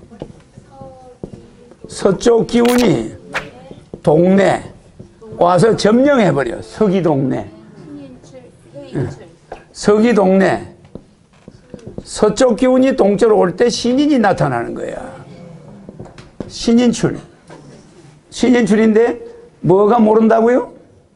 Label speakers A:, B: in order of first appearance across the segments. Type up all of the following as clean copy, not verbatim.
A: 서쪽 기운이 동네 와서 점령해버려. 서기동네. 서기동네. 서쪽 기운이 동쪽으로 올 때 신인이 나타나는 거야. 신인출. 신인출인데 뭐가 모른다고요?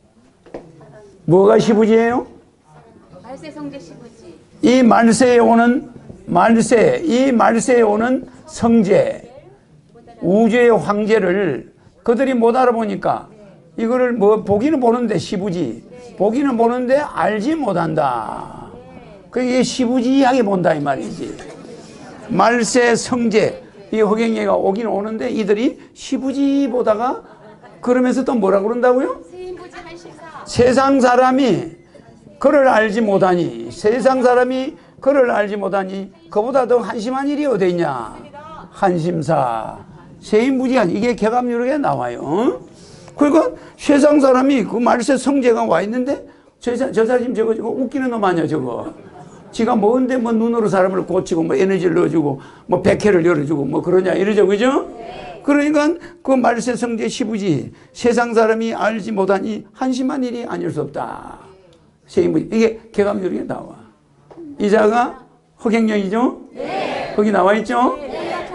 A: 뭐가 시부지예요?
B: 말세 성제 시부지.
A: 이 말세에 오는 말세, 이 말세에 오는 성제, 우주의 황제를 그들이 못 알아보니까 이거를 뭐 보기는 보는데 시부지, 보기는 보는데 알지 못한다. 그게 시부지하게 본다 이 말이지. 말세 성제, 이 허경영이가 오긴 오는데 이들이 시부지 보다가 그러면서 또 뭐라 그런다고요? 세상 사람이 그를 알지 못하니, 세상 사람이 그를 알지 못하니 그보다 더 한심한 일이 어디 있냐. 한심사, 세인무지한, 이게 개감유력에 나와요. 그러니까 세상 사람이 그 말세 성제가 와 있는데 저 사진 저거 웃기는 놈 아니야 저거. 지가 뭔데 뭐 눈으로 사람을 고치고 뭐 에너지를 넣어주고 뭐 백회를 열어주고 뭐 그러냐 이러죠, 그죠? 그러니까 그 말세 성제 시부지, 세상 사람이 알지 못하니 한심한 일이 아닐 수 없다. 세인무지, 이게 개감유력에 나와. 이자가 허경영이죠? 네. 거기 나와 있죠? 네.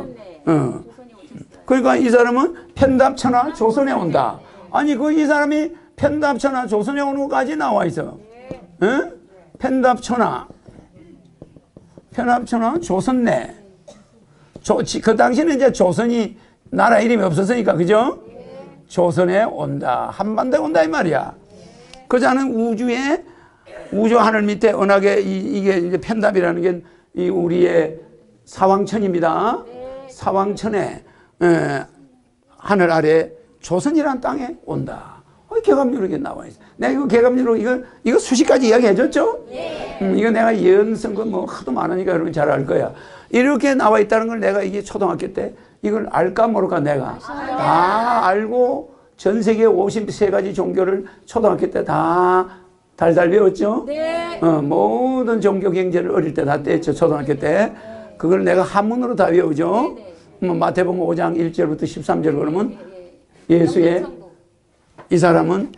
A: 그러니까 이 사람은 편답천하 조선에 온다. 아니 그 이 사람이 편답천하 조선에 오는 것까지 나와 있어. 응? 편답천하 조선내. 그 당시에는 이제 조선이 나라 이름이 없었으니까, 그죠? 조선에 온다. 한반도에 온다 이 말이야. 그자는 우주 하늘 밑에 은하계, 이게 이제 편답이라는 게 이 우리의 사왕천입니다. 사왕천에 하늘 아래 조선이라는 땅에 온다. 개감유력에 나와 있어. 내가 이거 개감유력 이거 수십 가지 이야기 해줬죠? 이거 내가 예언쓴 거 뭐 하도 많으니까 여러분 잘 알 거야. 이렇게 나와 있다는 걸 내가 이게 초등학교 때 이걸 알까 모를까 내가 다 알고 전 세계 53가지 종교를 초등학교 때 다 달달 배웠죠? 네. 모든 종교 경제를 어릴 때 다 뗐죠, 초등학교 때. 그걸 내가 한문으로 다 외우죠? 마태복음 5장 1절부터 13절 그러면 예수의, 이 사람은,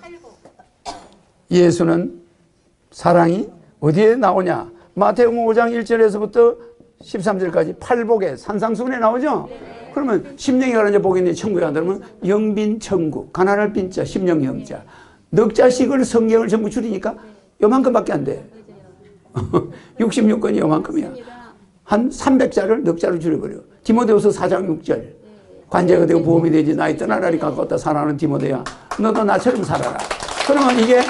A: 예수는 사랑이 어디에 나오냐? 마태복음 5장 1절에서부터 13절까지 팔복에 산상수훈에 나오죠? 그러면 심령이 가라앉아 복이니 천국에 간다 그러면 영빈 천국, 가난할 빈자, 심령 영자. 넉 자씩을 성경을 전부 줄이니까 요만큼밖에 안 돼. 66권이 요만큼이야. 한 300자를 넉 자로 줄여버려. 디모데후서 4장 6절. 관제가 되고 보험이 되지 나의 떠나라리 가까웠다 사랑하는 디모데야. 너도 나처럼 살아라. 그러면 이게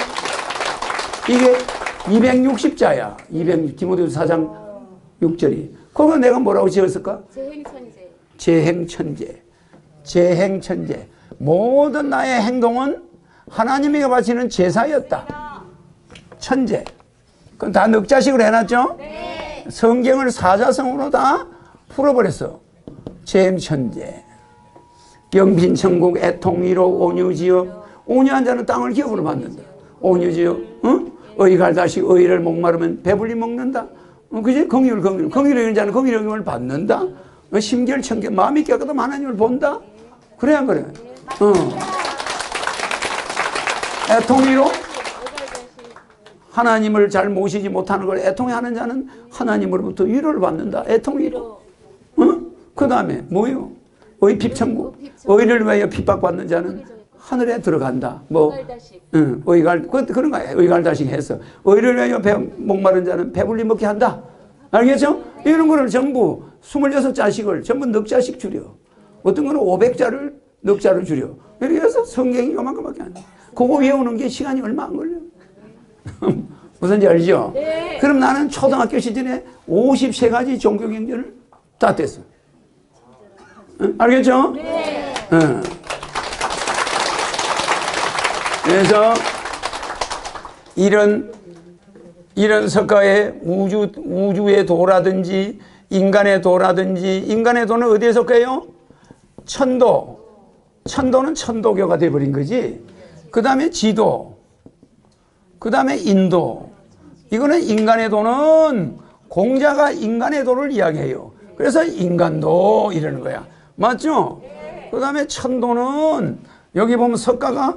A: 260자야. 디모데후서 4장 6절이. 그거 내가 뭐라고 지었을까? 재행천재. 모든 나의 행동은 하나님에게 바치는 제사였다. 천재. 그건 다 넉자식으로 해놨죠? 네. 성경을 사자성어로 다 풀어버렸어. 재행천재. 영빈천국 애통이로 온유지어. 온유한 자는 땅을 기업으로 받는다. 온유지어. 응? 의갈다시 의를 목마르면 배불리 먹는다. 그지? 긍휼. 긍휼을 이는 자는 긍휼의 여김을 받는다. 심결천계. 마음이 깨끗하면 하나님을 본다. 그래 안 그래? 애통위로 하나님을 잘 모시지 못하는 걸 애통해하는 자는 하나님으로부터 위로를 받는다. 애통위로. 그 다음에 뭐요? 의핍천국. 의를 위하여 핍박받는 자는 하늘에 들어간다. 뭐, 그런 거야. 의갈다식 해서. 의를 위하여 목마른 자는 배불리 먹게 한다. 알겠죠? 이런 거를 전부 26자식을 전부 넉자씩 줄여. 어떤 거는 500자를 넉자로 줄여. 이렇게 해서 성경이 요만큼밖에 안 돼. 그거 외우는 게 시간이 얼마 안 걸려. 무슨지 알죠? 네. 그럼 나는 초등학교 시절에 53가지 종교 경전을 다 뗐어. 알겠죠? 네. 그래서 이런 석가의 우주의 도라든지 인간의 도라든지, 인간의 도는 어디에 속해요? 천도는 천도교가 돼버린 거지. 그 다음에 지도, 그 다음에 인도. 이거는 인간의 도는 공자가 인간의 도를 이야기해요. 그래서 인간도 이러는 거야. 맞죠? 그 다음에 천도는 여기 보면 석가가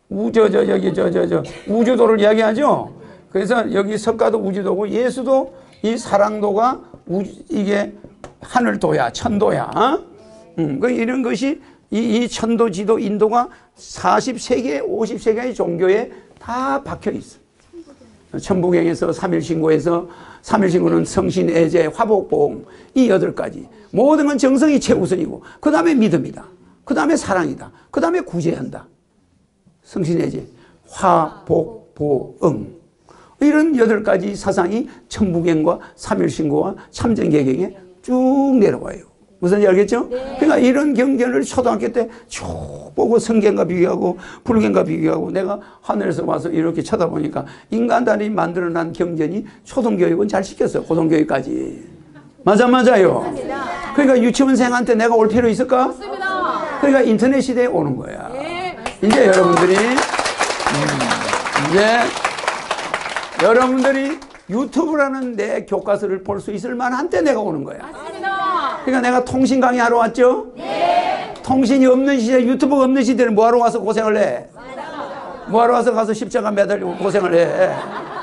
A: 우주도를 이야기하죠. 그래서 여기 석가도 우주도고 예수도 이 사랑도가 이게 하늘도야, 천도야. 이런 것이 이 천도, 지도, 인도가 43개, 50세계의 종교에 다 박혀 있어. 천부경에서 삼일신고에서 삼일신고는 성신, 애제, 화복봉 이 8가지. 모든 건 정성이 최우선이고 그 다음에 믿음이다. 그 다음에 사랑이다. 그 다음에 구제한다. 성신, 애제, 화복, 보응. 이런 8가지 사상이 천부경과 삼일신고와 참전개경에 쭉 내려와요. 무슨 알겠죠? 네. 그러니까 이런 경전을 초등학교 때 쭉 보고 성경과 비교하고 불경과 비교하고 내가 하늘에서 와서 이렇게 쳐다보니까 인간단이 만들어낸 경전이 초등교육은 잘 시켰어. 고등교육까지. 맞아요. 그러니까 유치원생한테 내가 올 필요 있을까?
B: 맞습니다.
A: 그러니까 인터넷 시대에 오는 거야.
B: 네.
A: 이제 여러분들이 유튜브라는 내 교과서를 볼 수 있을 만한 때 내가 오는 거야.
B: 맞습니다.
A: 그러니까 내가 통신 강의하러 왔죠? 네. 통신이 없는 시대, 유튜브가 없는 시대는 뭐하러 와서 고생을 해? 맞아. 뭐하러 와서 가서 십자가 매달리고 고생을 해?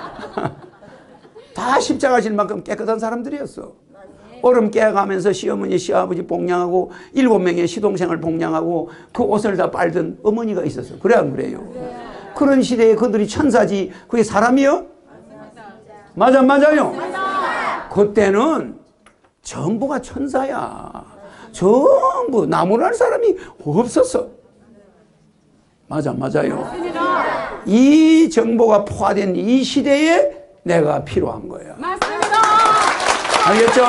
A: 다 십자가 질 만큼 깨끗한 사람들이었어. 얼음 깨가면서 시어머니, 시아버지 복양하고 7명의 시동생을 복양하고 그 옷을 다 빨던 어머니가 있었어. 그래 안 그래요? 네. 그런 시대에 그들이 천사지 그게 사람이요? 맞아요. 맞아. 그때는 전부가 천사야. 전부 나무랄 사람이 없었어. 맞아요. 이 정보가 포화된 이 시대에 내가 필요한 거야.
B: 맞습니다.
A: 알겠죠?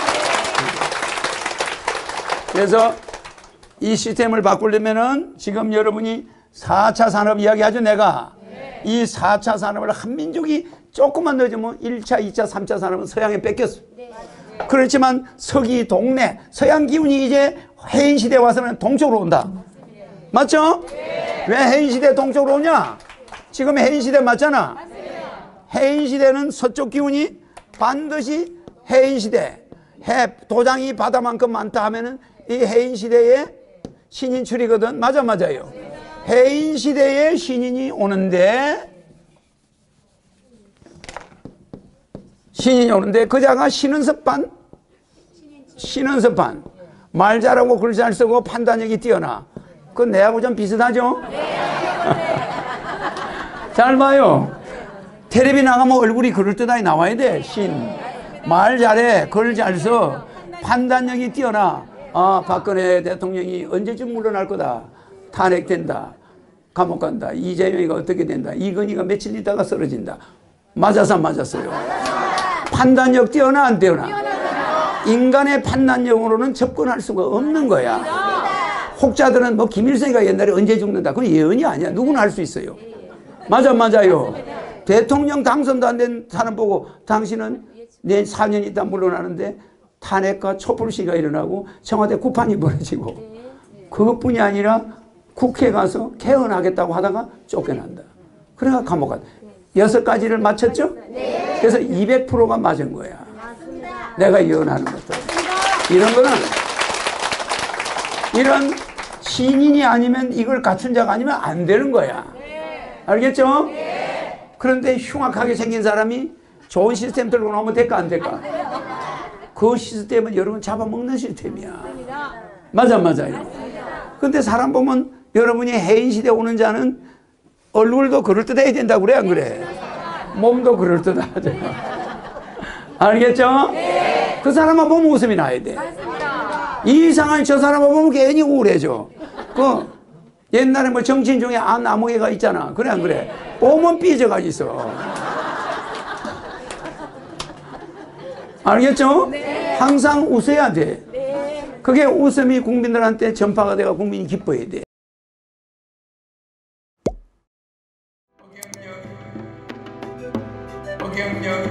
A: 그래서 이 시스템을 바꾸려면은 지금 여러분이 4차 산업 이야기하죠, 내가. 이 4차 산업을 한민족이 조금만 늦으면 1차, 2차, 3차 산업은 서양에 뺏겼어. 그렇지만 서기, 동네, 서양 기운이 이제 해인시대에 와서는 동쪽으로 온다. 맞죠? 왜 해인시대 동쪽으로 오냐? 지금 해인시대 맞잖아. 해인시대는 서쪽 기운이 반드시 해인시대, 도장이 바다만큼 많다 하면은 이 해인시대에 신인출이거든. 맞아요. 해인시대에 신인이 오는데 그자가 신은섭반 말 잘하고 글 잘 쓰고 판단력이 뛰어나. 그건 내하고 좀 비슷하죠? 잘 봐요. 텔레비 나가면 얼굴이 그럴듯하게 나와야 돼. 말 잘해, 글 잘 써, 판단력이 뛰어나. 박근혜 대통령이 언제쯤 물러날 거다. 탄핵된다. 감옥 간다. 이재명이가 어떻게 된다. 이건희가 며칠 있다가 쓰러진다. 맞았어요. 판단력 뛰어나 안 뛰어나? 인간의 판단력으로는 접근할 수가 없는 거야. 혹자들은 뭐 김일성이가 옛날에 언제 죽는다. 그건 예언이 아니야. 누구나 할 수 있어요. 맞아요. 대통령 당선도 안 된 사람 보고 당신은 내년 4년 있다 물러나는데 탄핵과 촛불 시위가 일어나고 청와대 구판이 벌어지고 그것뿐이 아니라 국회에 가서 개헌하겠다고 하다가 쫓겨난다. 그래가 감옥 갔다. 6가지를 맞췄죠? 네. 그래서 200%가 맞은 거야. 맞습니다. 내가 예언하는 것들. 이런 거는 이런 신인이 아니면 이걸 갖춘 자가 아니면 안 되는 거야. 네. 알겠죠? 네. 그런데 흉악하게 생긴 사람이 좋은 시스템 들고 나오면 될까 안 될까? 그 시스템은 여러분 잡아먹는 시스템이야. 맞아요. 근데 사람 보면 여러분이 해인시대 오는 자는 얼굴도 그럴듯해야 된다고 그래 안 그래? 몸도 그럴듯하죠. 알겠죠? 네. 그 사람만 보면 웃음이 나야 돼. 맞습니다. 이상한 저 사람만 보면 괜히 우울해져. 옛날에 뭐 정치인 중에 안아무개가 있잖아. 그래 안 그래? 보면 삐져가지고 있어. 알겠죠? 네. 항상 웃어야 돼. 네. 그게 웃음이 국민들한테 전파가 돼가 국민이 기뻐해야 돼.
C: 허경영